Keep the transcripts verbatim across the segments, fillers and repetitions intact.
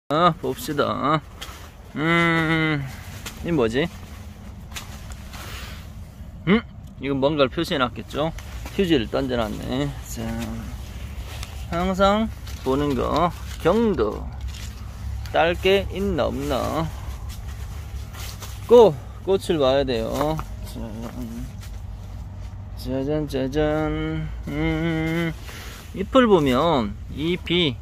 아, 봅시다. 음, 이 뭐지? 음, 이건 뭔가를 표시해놨겠죠? 휴지를 던져놨네. 자, 항상 보는 거, 경도. 딸 게 있나 없나? 꽃, 꽃을 봐야 돼요. 짜잔, 짜잔. 음, 잎을 보면 잎이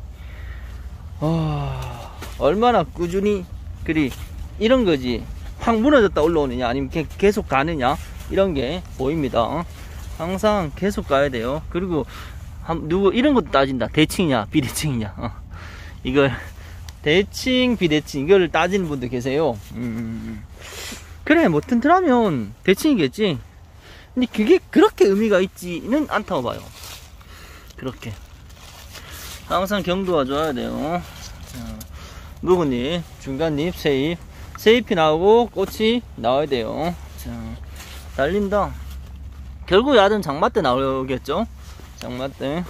어, 얼마나 꾸준히 그리 이런 거지 확 무너졌다 올라오느냐 아니면 계속 가느냐 이런 게 보입니다. 항상 계속 가야 돼요. 그리고 한, 누구 이런 것도 따진다. 대칭이냐 비대칭이냐. 어. 이걸 대칭 비대칭 이걸 따지는 분도 계세요. 음, 그래 뭐 튼튼하면 대칭이겠지. 근데 그게 그렇게 의미가 있지는 않다고 봐요. 그렇게 항상 경도가 좋아야 돼요. 자, 묵은잎, 중간잎, 새잎, 새잎이 나오고 꽃이 나와야 돼요. 자, 달린다. 결국 야든 장마 때 나오겠죠? 장마 때.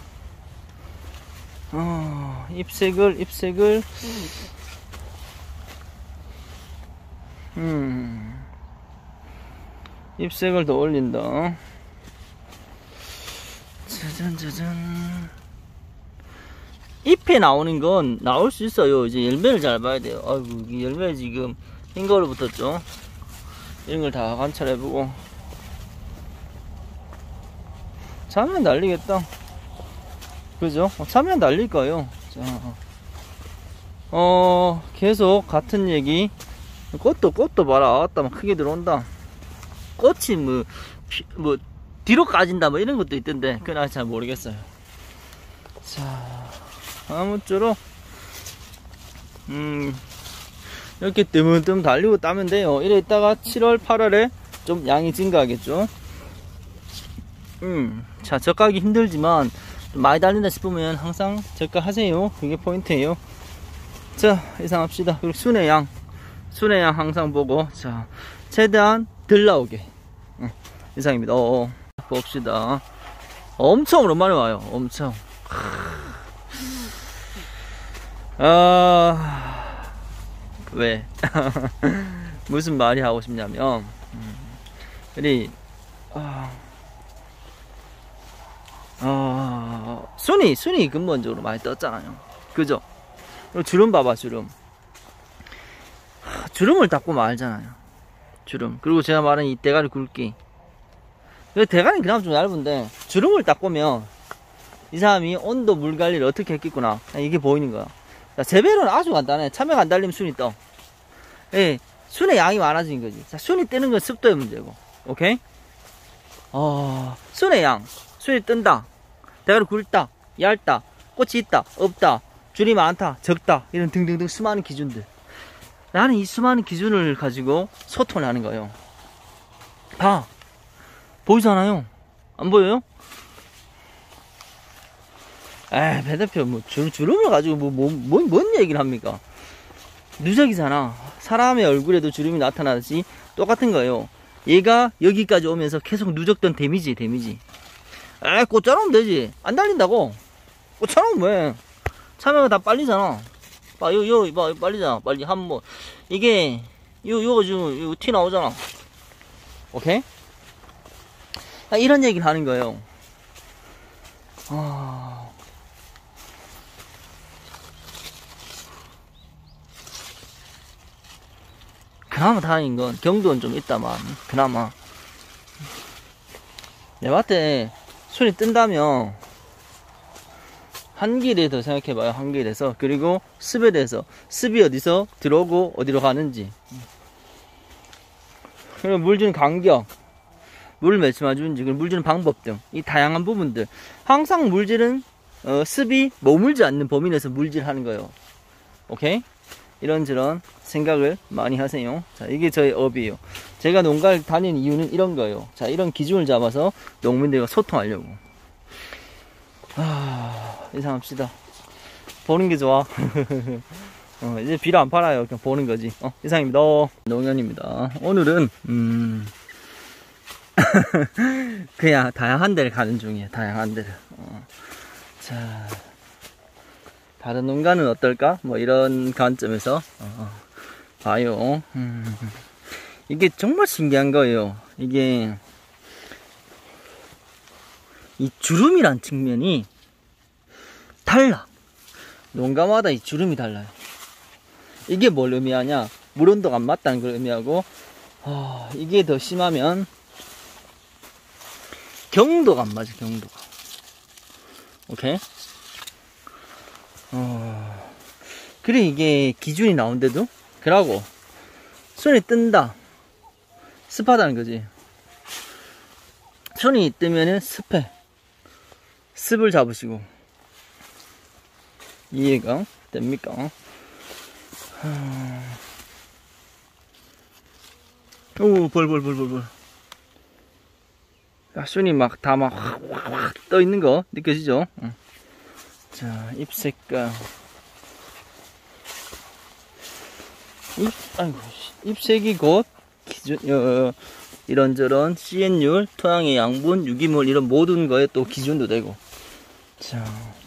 어, 잎색을, 잎색을, 음, 잎색을 더 올린다. 짜잔, 짜잔. 잎에 나오는 건 나올 수 있어요. 이제 열매를 잘 봐야 돼요. 아이고, 이 열매 지금 흰 거로 붙었죠. 이런 걸 다 관찰해보고. 차면 날리겠다. 그죠? 차면 날릴 거예요. 자, 어, 계속 같은 얘기. 꽃도, 꽃도 봐라. 아따, 막 크게 들어온다. 꽃이 뭐, 뭐, 뒤로 까진다. 뭐 이런 것도 있던데. 그건 아직 잘 모르겠어요. 자. 아무쪼록 음 이렇게 뜨문뜨문 달리고 따면 돼요. 이래 있다가 칠월 팔월에 좀 양이 증가하겠죠. 음, 자, 적가하기 힘들지만 좀 많이 달린다 싶으면 항상 적가하세요. 그게 포인트예요. 자, 이상 합시다. 그리고 순의 양 순의 양 항상 보고, 자, 최대한 덜 나오게. 음, 이상입니다. 어어. 봅시다. 엄청 오랜만에 와요. 엄청. 아, 왜? 무슨 말이 하고 싶냐면, 음, 우리, 아, 아, 순이, 순이 근본적으로 많이 떴잖아요. 그죠? 주름 봐봐, 주름. 주름을 닦고 말잖아요. 주름. 그리고 제가 말한 이 대가리 굵기. 대가리는 그나마 좀 얇은데, 주름을 닦으면, 이 사람이 온도 물 관리를 어떻게 했겠구나. 이게 보이는 거야. 자, 재배는 아주 간단해. 참외가 안 달리면 순이 떠. 예, 순의 양이 많아진 거지. 자, 순이 뜨는 건 습도의 문제고. 오케이? 어, 순의 양. 순이 뜬다. 대가리 굵다. 얇다. 꽃이 있다. 없다. 줄이 많다. 적다. 이런 등등등 수많은 기준들. 나는 이 수많은 기준을 가지고 소통을 하는 거예요. 봐. 보이잖아요. 안 보여요? 에이, 배 대표, 뭐, 주, 주름을 가지고, 뭐, 뭐, 뭐, 뭔 얘기를 합니까? 누적이잖아. 사람의 얼굴에도 주름이 나타나듯이 똑같은 거예요. 얘가 여기까지 오면서 계속 누적된 데미지, 데미지. 에이, 꽃자르면 되지. 안 달린다고. 꽃자르면 왜? 참외가 다 빨리잖아. 봐, 요, 요, 봐, 빨리잖아. 빨리, 한 번. 이게, 요, 요거 지금, 요, 티 나오잖아. 오케이? 아, 이런 얘기를 하는 거예요. 아. 그나마 다행인 건 경도는 좀 있다만, 그나마 내 밭에 순이 뜬다면 한길에 대해서 생각해봐요. 한길에 대해서. 그리고 습에 대해서, 습이 어디서 들어오고 어디로 가는지, 그리고 물 주는 간격, 물을 몇초만 주는지, 그리고 물 주는 방법 등 이 다양한 부분들. 항상 물질은 어, 습이 머물지 않는 범위 내에서 물질하는 거예요. 오케이? 이런저런 생각을 많이 하세요. 자, 이게 저의 업이에요. 제가 농가를 다니는 이유는 이런 거예요. 자, 이런 기준을 잡아서 농민들과 소통하려고. 아, 이상합시다. 보는 게 좋아. 어, 이제 비료 안 팔아요. 그냥 보는 거지. 어, 이상입니다. 어, 농연입니다. 오늘은 음 그냥 다양한 데를 가는 중이에요. 다양한 데를. 어. 자, 다른 농가는 어떨까? 뭐 이런 관점에서 어, 봐요. 음, 이게 정말 신기한 거예요. 이게 이 주름이란 측면이 달라. 농가마다 이 주름이 달라요. 이게 뭘 의미하냐? 물 온도가 안 맞다는 걸 의미하고, 어, 이게 더 심하면 경도가 안 맞아. 경도가. 오케이? 어, 그래 이게 기준이 나온데도 그러고 손이 뜬다, 습하다는 거지. 손이 뜨면은 습해. 습을 잡으시고. 이해가 됩니까? 오, 벌, 벌, 벌, 벌, 벌. 야, 순이 막 다 막 확, 확, 확 떠 있는 거 느껴지죠? 응. 자, 잎 색깔. 잎, 아이고, 잎색이 곧 기준, 어, 이런저런 씨엔율, 토양의 양분, 유기물, 이런 모든 거에 또 기준도 되고. 자,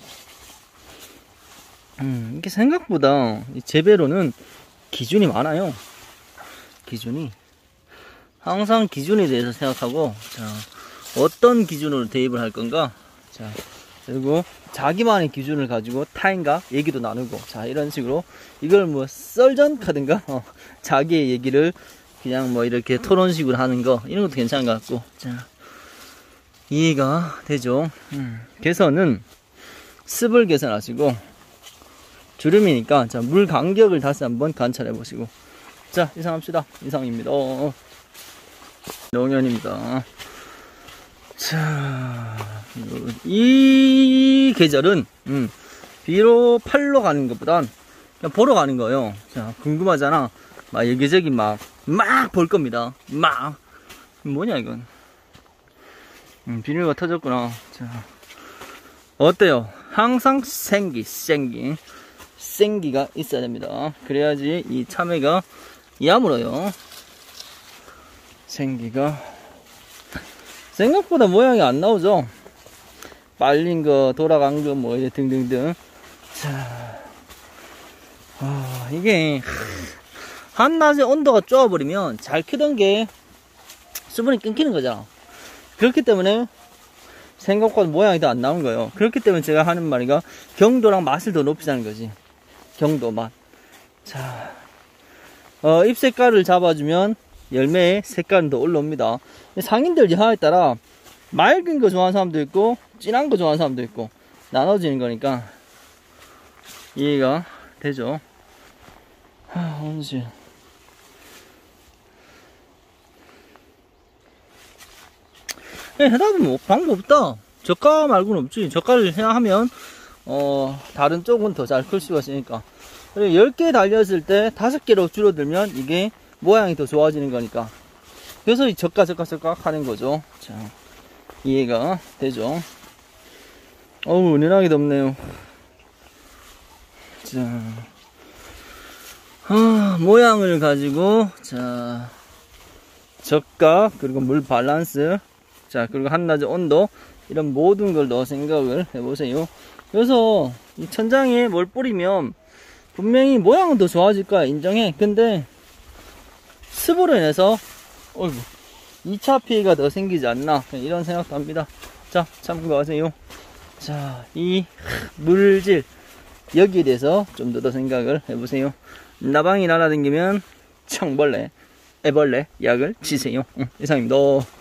음, 이게 생각보다 이 재배로는 기준이 많아요. 기준이. 항상 기준에 대해서 생각하고, 자, 어떤 기준으로 대입을 할 건가? 자, 그리고 자기만의 기준을 가지고 타인과 얘기도 나누고, 자, 이런 식으로 이걸 뭐 썰전 카든가, 어, 자기의 얘기를 그냥 뭐 이렇게 토론식으로 하는 거, 이런 것도 괜찮은 것 같고, 자, 이해가 되죠? 음, 개선은 습을 개선하시고, 주름이니까, 자, 물 간격을 다시 한번 관찰해 보시고, 자, 이상합시다. 이상입니다. 어, 농연입니다. 자, 이 계절은 음, 비로 팔로 가는 것보단 그냥 보러 가는 거예요. 자, 궁금하잖아. 막 여기저기 막 막 볼 겁니다. 막 뭐냐 이건. 음, 비닐가 터졌구나. 자, 어때요? 항상 생기, 생기, 생기가 있어야 됩니다. 그래야지 이 참외가 야물어요. 생기가. 생각보다 모양이 안 나오죠? 말린 거, 돌아간 거, 뭐, 이래 등등등. 자, 아, 이게, 한낮에 온도가 쪄버리면 잘 크던 게 수분이 끊기는 거잖아. 그렇기 때문에 생각보다 모양이 더 안 나온 거예요. 그렇기 때문에 제가 하는 말이가 경도랑 맛을 더 높이자는 거지. 경도, 맛. 자, 어, 잎 색깔을 잡아주면 열매의 색깔은 더 올라옵니다. 상인들 여하에 따라 맑은 거 좋아하는 사람도 있고 진한 거 좋아하는 사람도 있고 나눠지는 거니까 이해가 되죠? 하, 언제 하다 보면 뭐 방법 없다. 저가 말고는 없지. 저가를 생각하면 어 다른 쪽은 더 잘 클 수가 있으니까. 그리고 열 개 달렸을 때 다섯 개로 줄어들면 이게 모양이 더 좋아지는 거니까. 그래서 이 저가 저가 저가 하는 거죠. 자, 이해가 되죠? 어우, 은은하게 덥네요. 자, 아, 모양을 가지고, 자, 저가, 그리고 물 밸런스, 자, 그리고 한낮의 온도, 이런 모든 걸 넣어 생각을 해보세요. 그래서 이 천장에 뭘 뿌리면 분명히 모양은 더 좋아질 거야, 인정해. 근데 습으로 인해서 어이구, 이 차 피해가 더 생기지 않나, 이런 생각도 합니다. 자, 참고하세요. 자, 이 물질 여기에 대해서 좀 더 더 생각을 해보세요. 나방이 날아다니면 청벌레, 애벌레 약을 치세요. 응, 이상입니다.